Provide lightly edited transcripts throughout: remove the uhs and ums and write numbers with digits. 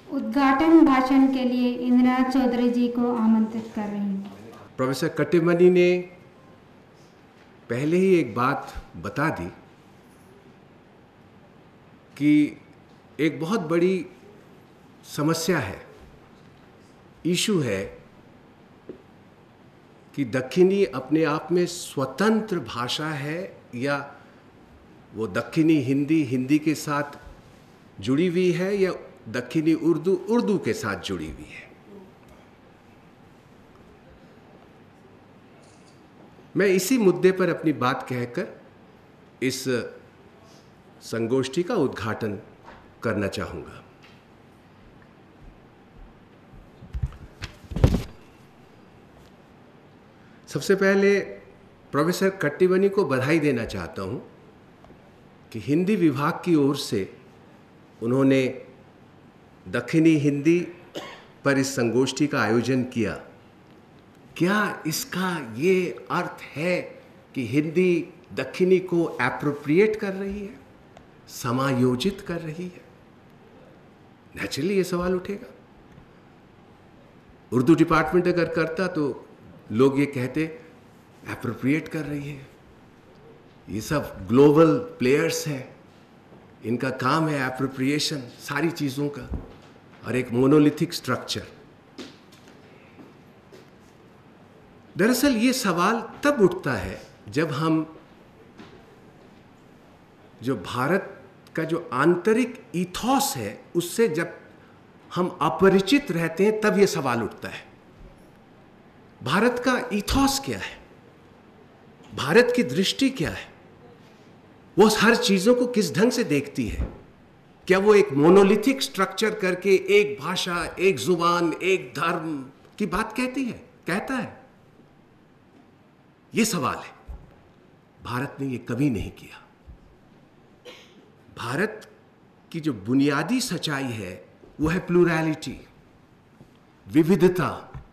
उद्घाटन भाषण के लिए इंदिरा चौधरी जी को आमंत्रित कर रही हूँ। प्रोफेसर कट्टीमनी ने पहले ही एक बात बता दी कि एक बहुत बड़ी समस्या है, इशू है कि दक्षिणी अपने आप में स्वतंत्र भाषा है या वो दक्षिणी हिंदी हिंदी के साथ जुड़ी हुई है या दक्षिणी उर्दू उर्दू के साथ जुड़ी हुई है। मैं इसी मुद्दे पर अपनी बात कहकर इस संगोष्ठी का उद्घाटन करना चाहूँगा। सबसे पहले प्रोफेसर कट्टीमनी को बधाई देना चाहता हूँ कि हिंदी विभाग की ओर से उन्होंने दक्षिणी हिंदी पर इस संगोष्ठी का आयोजन किया। क्या इसका ये अर्थ है कि हिंदी दक्षिणी को एप्रोप्रिएट कर रही है, समायोजित कर रही है? नेचुरली ये सवाल उठेगा। उर्दू डिपार्टमेंट अगर करता तो लोग ये कहते एप्रोप्रिएट कर रही है, ये सब ग्लोबल प्लेयर्स हैं, इनका काम है एप्रोप्रिएशन सारी चीज़ों का, और एक मोनोलिथिक स्ट्रक्चर। दरअसल ये सवाल तब उठता है जब हम जो भारत का जो आंतरिक इथॉस है उससे जब हम अपरिचित रहते हैं, तब ये सवाल उठता है। भारत का इथॉस क्या है, भारत की दृष्टि क्या है, वो हर चीज़ों को किस ढंग से देखती है? क्या वो एक मोनोलिथिक स्ट्रक्चर करके एक भाषा, एक जुबान, एक धर्म की बात कहती है, कहता है? ये सवाल है। भारत ने ये कभी नहीं किया। भारत की जो बुनियादी सच्चाई है वो है प्लूरैलिटी, विविधता,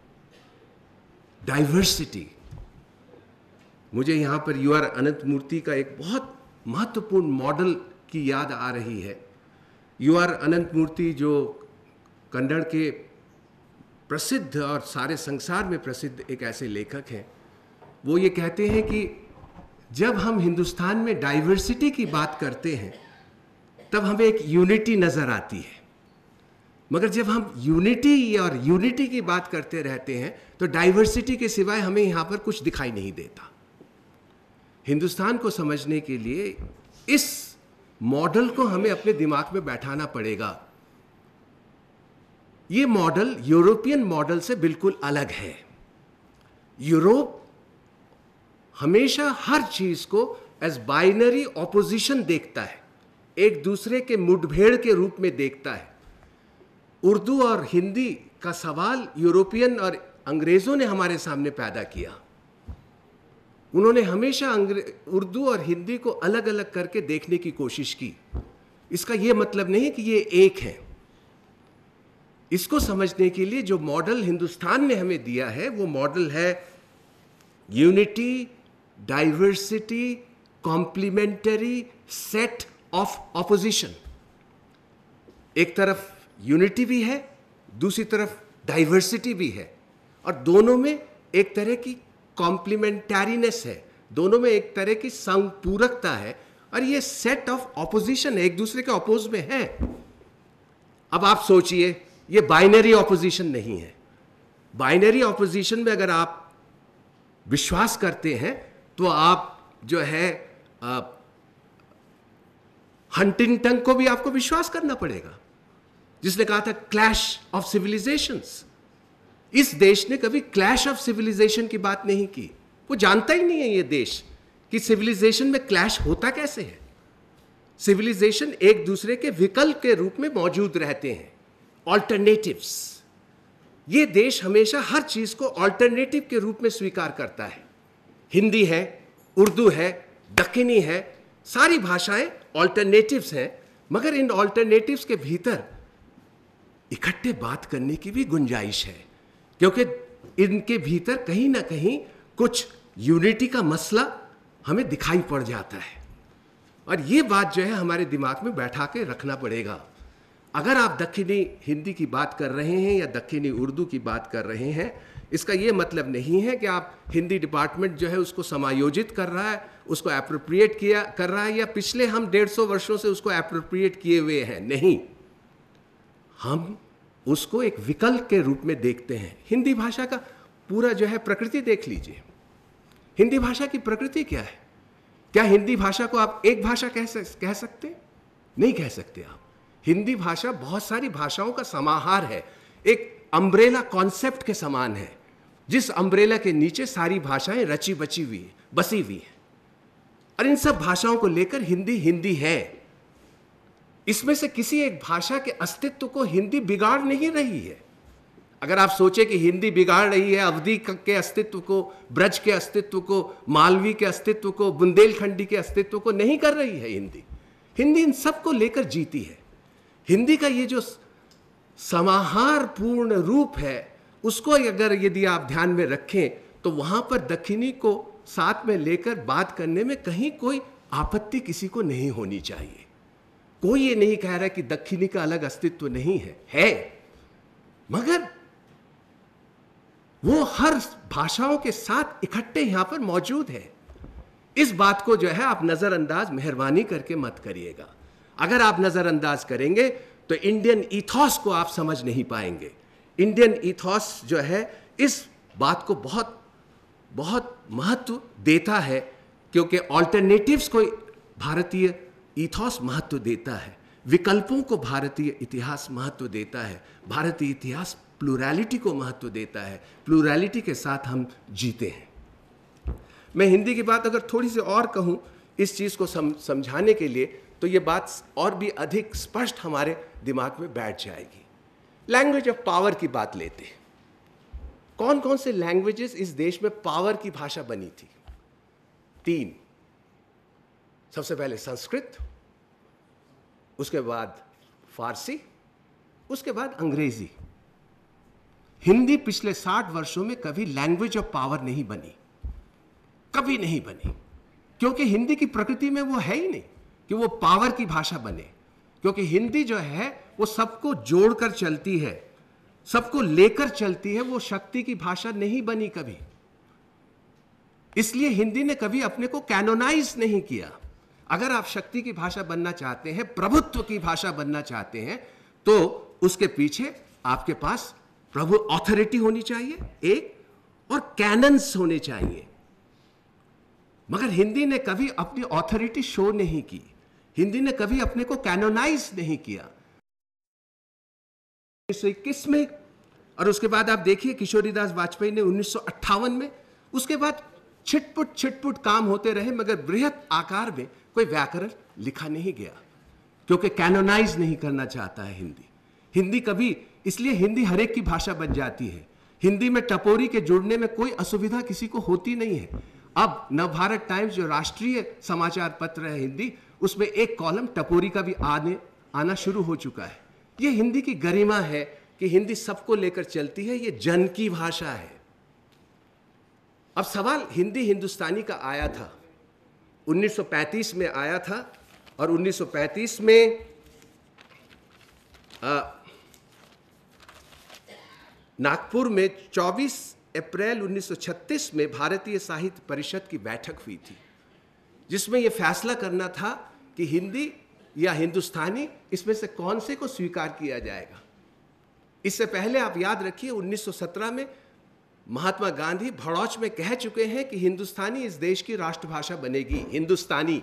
डाइवर्सिटी। मुझे यहाँ पर यू आर अनंत मूर्ति का एक बहुत महत्वपूर्ण मॉडल की याद आ रही है। यू आर अनंत मूर्ति जो कन्नड़ के प्रसिद्ध और सारे संसार में प्रसिद्ध एक ऐसे लेखक हैं, वो ये कहते हैं कि जब हम हिंदुस्तान में डाइवर्सिटी की बात करते हैं तब हमें एक यूनिटी नज़र आती है, मगर जब हम यूनिटी की बात करते रहते हैं तो डाइवर्सिटी के सिवाय हमें यहाँ पर कुछ दिखाई नहीं देता। हिंदुस्तान को समझने के लिए इस मॉडल को हमें अपने दिमाग में बैठाना पड़ेगा। ये मॉडल यूरोपियन मॉडल से बिल्कुल अलग है। यूरोप हमेशा हर चीज़ को एज बाइनरी ऑपोजिशन देखता है, एक दूसरे के मुठभेड़ के रूप में देखता है। उर्दू और हिंदी का सवाल यूरोपियन और अंग्रेज़ों ने हमारे सामने पैदा किया। उन्होंने हमेशा उर्दू और हिंदी को अलग अलग करके देखने की कोशिश की। इसका यह मतलब नहीं कि ये एक है। इसको समझने के लिए जो मॉडल हिंदुस्तान ने हमें दिया है वो मॉडल है unity, diversity, complementary set of opposition. एक तरफ यूनिटी भी है, दूसरी तरफ डाइवर्सिटी भी है, और दोनों में एक तरह की कॉम्प्लीमेंटरीनेस है, दोनों में एक तरह की संपूरकता है, और ये सेट ऑफ ऑपोजिशन एक दूसरे के अपोज में है। अब आप सोचिए, ये बाइनरी ऑपोजिशन नहीं है। बाइनरी ऑपोजिशन में अगर आप विश्वास करते हैं तो आप जो है हंटिंगटन को भी आपको विश्वास करना पड़ेगा, जिसने कहा था क्लैश ऑफ सिविलाइजेशंस। इस देश ने कभी क्लैश ऑफ सिविलाइजेशन की बात नहीं की। वो जानता ही नहीं है ये देश कि सिविलाइजेशन में क्लैश होता कैसे है। सिविलाइजेशन एक दूसरे के विकल्प के रूप में मौजूद रहते हैं, ऑल्टरनेटिव्स। ये देश हमेशा हर चीज को ऑल्टरनेटिव के रूप में स्वीकार करता है। हिंदी है, उर्दू है, दक्खनी है, सारी भाषाएं ऑल्टरनेटिव्स हैं, मगर इन ऑल्टरनेटिव्स के भीतर इकट्ठे बात करने की भी गुंजाइश है, क्योंकि इनके भीतर कहीं ना कहीं कुछ यूनिटी का मसला हमें दिखाई पड़ जाता है। और ये बात जो है हमारे दिमाग में बैठा के रखना पड़ेगा। अगर आप दक्षिणी हिंदी की बात कर रहे हैं या दक्षिणी उर्दू की बात कर रहे हैं, इसका ये मतलब नहीं है कि आप हिंदी डिपार्टमेंट जो है उसको समायोजित कर रहा है, उसको एप्रोप्रिएट कर रहा है, या पिछले हम 150 वर्षों से उसको एप्रोप्रिएट किए हुए हैं। नहीं, हम उसको एक विकल्प के रूप में देखते हैं। हिंदी भाषा का पूरा जो है प्रकृति देख लीजिए। हिंदी भाषा की प्रकृति क्या है? क्या हिंदी भाषा को आप एक भाषा कह सकते? नहीं कह सकते आप। हिंदी भाषा बहुत सारी भाषाओं का समाहार है, एक अम्ब्रेला कॉन्सेप्ट के समान है, जिस अम्ब्रेला के नीचे सारी भाषाएं रची बची हुई है, बसी हुई है। और इन सब भाषाओं को लेकर हिंदी हिंदी है। इसमें से किसी एक भाषा के अस्तित्व को हिंदी बिगाड़ नहीं रही है। अगर आप सोचे कि हिंदी बिगाड़ रही है अवधी के अस्तित्व को, ब्रज के अस्तित्व को, मालवी के अस्तित्व को, बुंदेलखंडी के अस्तित्व को, नहीं कर रही है हिंदी। हिंदी इन सब को लेकर जीती है। हिंदी का ये जो समाहार पूर्ण रूप है, उसको अगर यदि आप ध्यान में रखें तो वहां पर दक्षिणी को साथ में लेकर बात करने में कहीं कोई आपत्ति किसी को नहीं होनी चाहिए। कोई ये नहीं कह रहा कि दक्षिणी का अलग अस्तित्व नहीं है, मगर वो हर भाषाओं के साथ इकट्ठे यहां पर मौजूद है। इस बात को जो है आप नजरअंदाज मेहरबानी करके मत करिएगा। अगर आप नजरअंदाज करेंगे तो इंडियन ईथॉस को आप समझ नहीं पाएंगे। इंडियन ईथॉस जो है इस बात को बहुत बहुत महत्व देता है, क्योंकि ऑल्टरनेटिव्स को भारतीय ईथॉस महत्व देता है, विकल्पों को भारतीय इतिहास महत्व देता है, भारतीय इतिहास प्लूरैलिटी को महत्व देता है, प्लूरैलिटी के साथ हम जीते हैं। मैं हिंदी की बात अगर थोड़ी सी और कहूँ इस चीज़ को समझाने के लिए, तो ये बात और भी अधिक स्पष्ट हमारे दिमाग में बैठ जाएगी। लैंग्वेज ऑफ पावर की बात लेते हैं। कौन कौन से लैंग्वेजेस इस देश में पावर की भाषा बनी थी? 3। सबसे पहले संस्कृत, उसके बाद फारसी, उसके बाद अंग्रेजी। हिंदी पिछले 60 वर्षों में कभी लैंग्वेज ऑफ पावर नहीं बनी, कभी नहीं बनी, क्योंकि हिंदी की प्रकृति में वो है ही नहीं कि वो पावर की भाषा बने। क्योंकि हिंदी जो है वो सबको जोड़कर चलती है, सबको लेकर चलती है, वो शक्ति की भाषा नहीं बनी कभी। इसलिए हिंदी ने कभी अपने को कैनोनाइज नहीं किया। अगर आप शक्ति की भाषा बनना चाहते हैं, प्रभुत्व की भाषा बनना चाहते हैं, तो उसके पीछे आपके पास प्रभु ऑथोरिटी होनी चाहिए एक, और कैनन्स होने चाहिए। मगर हिंदी ने कभी अपनी ऑथोरिटी शो नहीं की, हिंदी ने कभी अपने को कैनोनाइज नहीं किया। 1921 में, और उसके बाद आप देखिए किशोरीदास वाजपेयी ने 1958 में, उसके बाद छिटपुट काम होते रहे, मगर बृहत आकार में कोई व्याकरण लिखा नहीं गया, क्योंकि कैनोनाइज नहीं करना चाहता है हिंदी कभी। इसलिए हिंदी हर एक की भाषा बन जाती है। हिंदी में टपोरी के जुड़ने में कोई असुविधा किसी को होती नहीं है। अब नवभारत टाइम्स जो राष्ट्रीय समाचार पत्र है हिंदी, उसमें एक कॉलम टपोरी का भी आना शुरू हो चुका है। ये हिंदी की गरिमा है कि हिंदी सबको लेकर चलती है, ये जन की भाषा है। अब सवाल हिंदी हिंदुस्तानी का आया था, 1935 में आया था, और 1935 में नागपुर में 24 अप्रैल 1936 में भारतीय साहित्य परिषद की बैठक हुई थी, जिसमें यह फैसला करना था कि हिंदी या हिंदुस्तानी, इसमें से कौन से को स्वीकार किया जाएगा। इससे पहले आप याद रखिए 1917 में महात्मा गांधी भड़ौच में कह चुके हैं कि हिंदुस्तानी इस देश की राष्ट्रभाषा बनेगी, हिंदुस्तानी,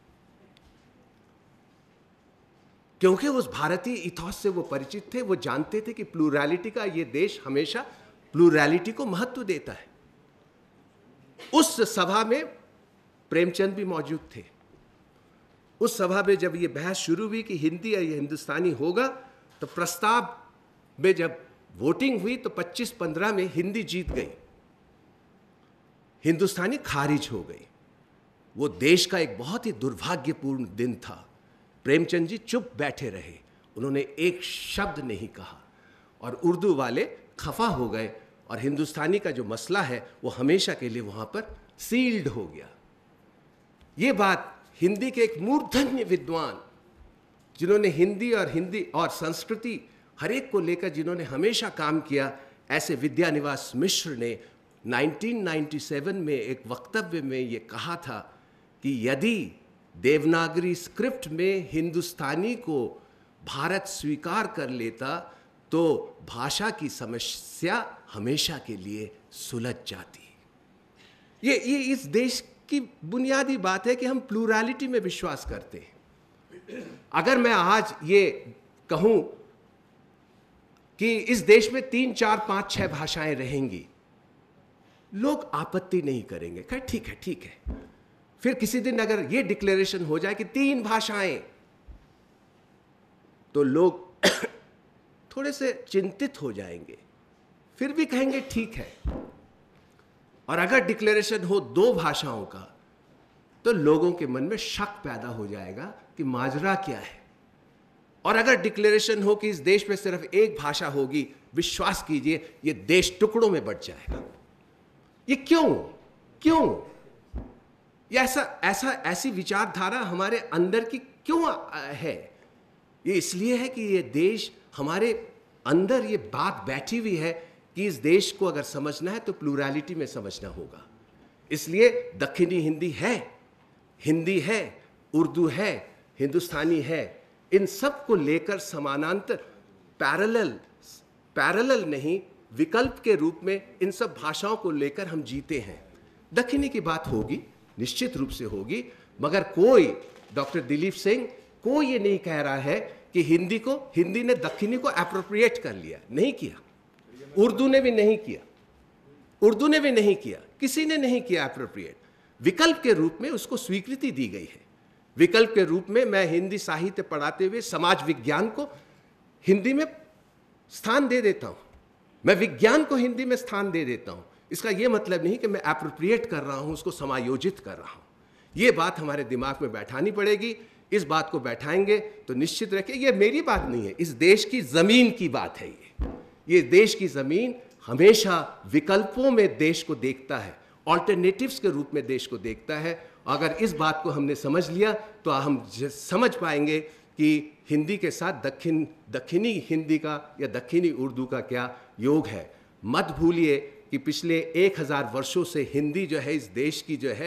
क्योंकि उस भारतीय इथॉस से वो परिचित थे। वो जानते थे कि प्लूरैलिटी का ये देश हमेशा प्लूरैलिटी को महत्व देता है। उस सभा में प्रेमचंद भी मौजूद थे। उस सभा में जब ये बहस शुरू हुई कि हिंदी या हिंदुस्तानी होगा, तो प्रस्ताव में जब वोटिंग हुई तो 25-15 में हिंदी जीत गई, हिंदुस्तानी खारिज हो गई। वो देश का एक बहुत ही दुर्भाग्यपूर्ण दिन था। प्रेमचंद जी चुप बैठे रहे, उन्होंने एक शब्द नहीं कहा, और उर्दू वाले खफा हो गए, और हिंदुस्तानी का जो मसला है वो हमेशा के लिए वहां पर सील्ड हो गया। ये बात हिंदी के एक मूर्धन्य विद्वान जिन्होंने हिंदी और संस्कृति हर एक को लेकर जिन्होंने हमेशा काम किया, ऐसे विद्यानिवास मिश्र ने 1997 में एक वक्तव्य में ये कहा था कि यदि देवनागरी स्क्रिप्ट में हिंदुस्तानी को भारत स्वीकार कर लेता तो भाषा की समस्या हमेशा के लिए सुलझ जाती। ये इस देश की बुनियादी बात है कि हम प्लूरैलिटी में विश्वास करते हैं। अगर मैं आज ये कहूं कि इस देश में 3, 4, 5, 6 भाषाएं रहेंगी, लोग आपत्ति नहीं करेंगे, कहे ठीक है। फिर किसी दिन अगर ये डिक्लेरेशन हो जाए कि 3 भाषाएं, तो लोग थोड़े से चिंतित हो जाएंगे, फिर भी कहेंगे ठीक है। और अगर डिक्लेरेशन हो 2 भाषाओं का, तो लोगों के मन में शक पैदा हो जाएगा कि माजरा क्या है। और अगर डिक्लेरेशन हो कि इस देश में सिर्फ 1 भाषा होगी, विश्वास कीजिए ये देश टुकड़ों में बंट जाएगा। ये क्यों ये ऐसी विचारधारा हमारे अंदर की क्यों है? ये इसलिए है कि ये देश हमारे अंदर ये बात बैठी हुई है कि इस देश को अगर समझना है तो प्लूरैलिटी में समझना होगा। इसलिए दक्षिणी हिंदी है, उर्दू है, हिंदुस्तानी है, इन सब को लेकर समानांतर, पैरेलल नहीं, विकल्प के रूप में इन सब भाषाओं को लेकर हम जीते हैं। दक्षिणी की बात होगी, निश्चित रूप से होगी, मगर कोई, डॉक्टर दिलीप सिंह, कोई ये नहीं कह रहा है कि हिंदी ने दक्षिणी को एप्रोप्रिएट कर लिया, नहीं किया। उर्दू ने भी नहीं किया, किसी ने नहीं किया एप्रोप्रिएट। विकल्प के रूप में उसको स्वीकृति दी गई है। विकल्प के रूप में मैं हिंदी साहित्य पढ़ाते हुए समाज विज्ञान को हिंदी में स्थान दे देता हूं, मैं विज्ञान को हिंदी में स्थान दे देता हूं। इसका यह मतलब नहीं कि मैं एप्रोप्रिएट कर रहा हूं, उसको समायोजित कर रहा हूं। यह बात हमारे दिमाग में बैठानी पड़ेगी। इस बात को बैठाएंगे तो निश्चित रखिए, यह मेरी बात नहीं है, इस देश की जमीन की बात है। ये देश की जमीन हमेशा विकल्पों में देश को देखता है, ऑल्टरनेटिव्स के रूप में देश को देखता है। अगर इस बात को हमने समझ लिया तो हम समझ पाएंगे कि हिंदी के साथ दक्षिणी हिंदी का या दक्षिणी उर्दू का क्या योग है। मत भूलिए कि पिछले 1000 वर्षों से हिंदी जो है इस देश की जो है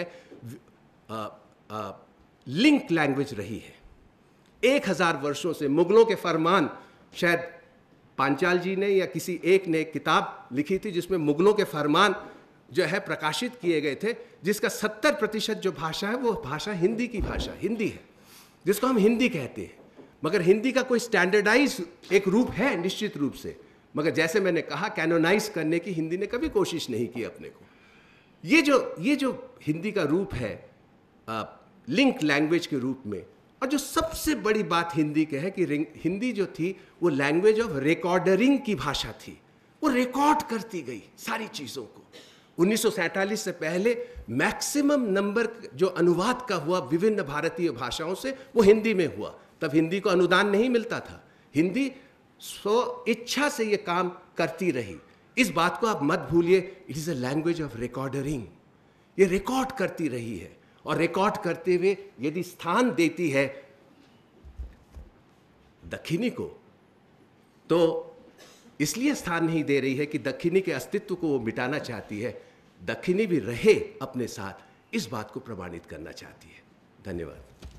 लिंक लैंग्वेज रही है। 1000 वर्षों से मुगलों के फरमान, शायद पांचाल जी ने या किसी एक ने किताब लिखी थी जिसमें मुगलों के फरमान जो है प्रकाशित किए गए थे, जिसका 70% जो भाषा है वो भाषा हिंदी की भाषा हिंदी है, जिसको हम हिंदी कहते हैं। मगर हिंदी का कोई स्टैंडर्डाइज एक रूप है निश्चित रूप से, मगर जैसे मैंने कहा कैनोनाइज करने की हिंदी ने कभी कोशिश नहीं की अपने को। ये जो हिंदी का रूप है लिंक लैंग्वेज के रूप में, और जो सबसे बड़ी बात हिंदी के है कि हिंदी जो थी वो लैंग्वेज ऑफ रिकॉर्डरिंग की भाषा थी। वो रिकॉर्ड करती गई सारी चीज़ों को। 1947 से पहले मैक्सिमम नंबर जो अनुवाद का हुआ विभिन्न भारतीय भाषाओं से वो हिंदी में हुआ। तब हिंदी को अनुदान नहीं मिलता था, हिंदी स्व इच्छा से ये काम करती रही। इस बात को आप मत भूलिए, it is a language of recording. ये रिकॉर्ड करती रही है, और रिकॉर्ड करते हुए यदि स्थान देती है दक्षिणी को, तो इसलिए स्थान नहीं दे रही है कि दक्षिणी के अस्तित्व को वो मिटाना चाहती है। दक्षिणी भी रहे अपने साथ, इस बात को प्रमाणित करना चाहती है। धन्यवाद।